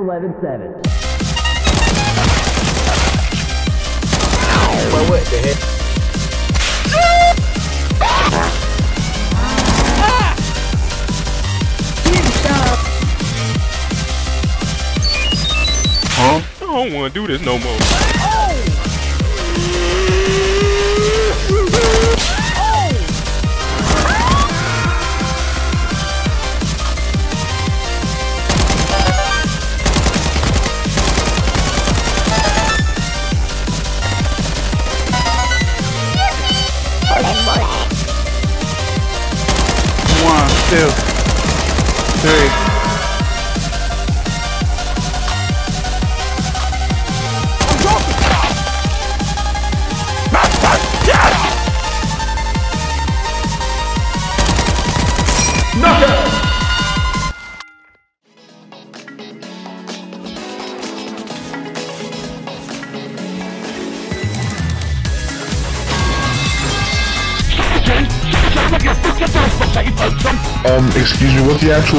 Ak117. Well, what the heck? Huh? I don't want to do this no more. One, two, three. Excuse me, what's the actual...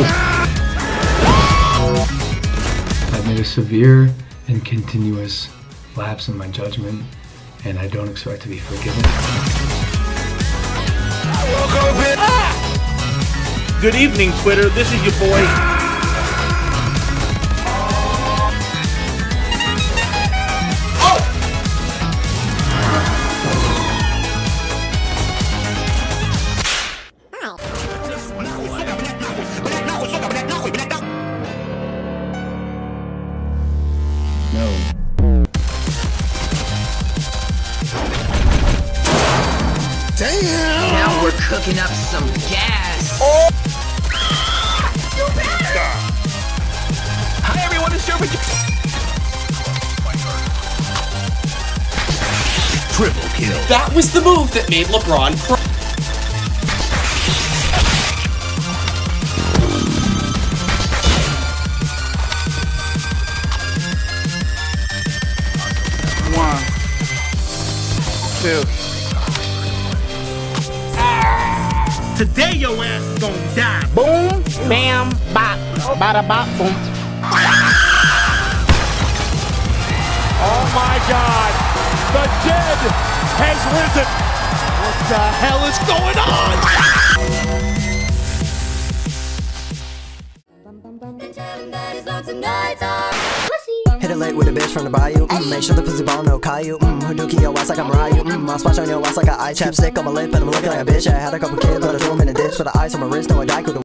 I've made a severe and continuous lapse in my judgment, and I don't expect to be forgiven. Good evening, Twitter. This is your boy. Damn! Now we're cooking up some gas. Oh! You better! Hi everyone, it's Joe. Triple kill. That was the move that made LeBron cry. One, two. Today your ass is gonna die. Boom, bam, bop, bada bop, boom. Oh my God! The dead has risen. What the hell is going on? Hit it late with a bitch from the bayou. Make sure the pussy ball no Caillou. Hadouken your ass like I'm Ryu. I'll splash on your ass like an eye chapstick on my lip, and I'm looking like a bitch. I had a couple kids, but I threw them in a ditch. For the ice on my wrist, no I die.